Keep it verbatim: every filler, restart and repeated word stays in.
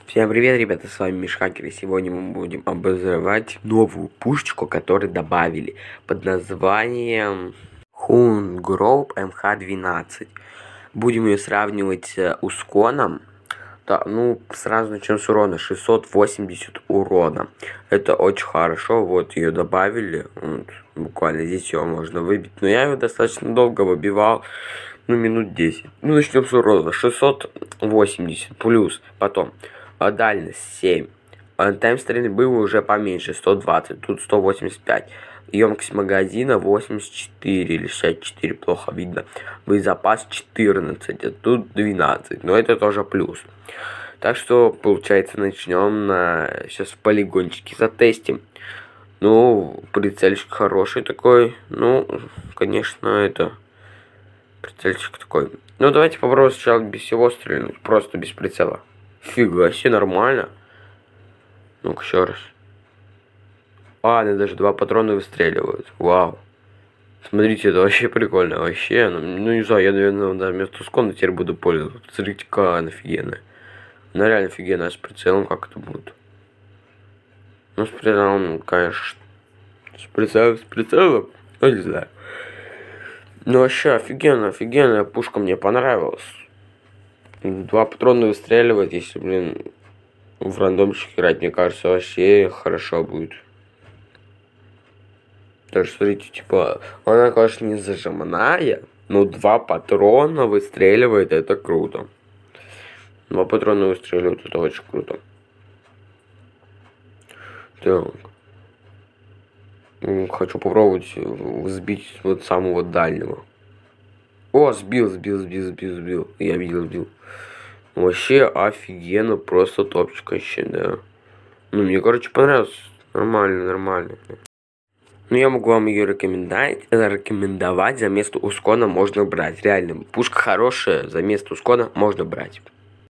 Всем привет, ребята, с вами Мишхакер, и сегодня мы будем обозревать новую пушечку, которую добавили под названием Хунгроуп эм ха двенадцать. Будем ее сравнивать с Усконом. Да, ну, сразу начнем с урона. шестьсот восемьдесят урона. Это очень хорошо, вот ее добавили. Вот, буквально здесь ее можно выбить. Но я ее достаточно долго выбивал. Ну, минут десять. Ну, начнем с урона. шестьсот восемьдесят плюс. Потом. А дальность семь. А тайм стрельбы уже поменьше. сто двадцать. Тут сто восемьдесят пять. Емкость магазина восемьдесят четыре или шестьдесят четыре. Плохо видно. Боезапас четырнадцать. А тут двенадцать. Но это тоже плюс. Так что, получается, начнем на... Сейчас в полигончике затестим. Ну, прицельчик хороший такой. Ну, конечно, это... Прицельчик такой. Ну, давайте попробуем сначала без всего стрельнуть. Просто без прицела. Фига себе, нормально. Ну-ка, еще раз. А, они даже два патрона выстреливают. Вау. Смотрите, это вообще прикольно. Вообще, ну, ну не знаю, я, наверное, да, вместо Ускона теперь буду пользоваться. Смотрите, какая она офигенная. Она реально офигенная. А с прицелом как это будет? Ну, с прицелом, конечно. С прицелом, с прицелом. Ну, не знаю. Ну, вообще, офигенно, офигенная пушка, мне понравилась. Два патрона выстреливает, если, блин, в рандомчик играть, мне кажется, вообще хорошо будет. Даже, смотрите, типа, она, конечно, не зажимная, но два патрона выстреливает, это круто. Два патрона выстреливают, это очень круто. Так. Хочу попробовать сбить вот самого дальнего. О, сбил, сбил, сбил, сбил, сбил. Я видел, сбил. Вообще офигенно, просто топчик вообще, да. Ну, мне, короче, понравилось. Нормально, нормально. Ну, я могу вам ее рекомендовать. Рекомендовать. За место Ускона можно брать. Реально, пушка хорошая, за место Ускона можно брать.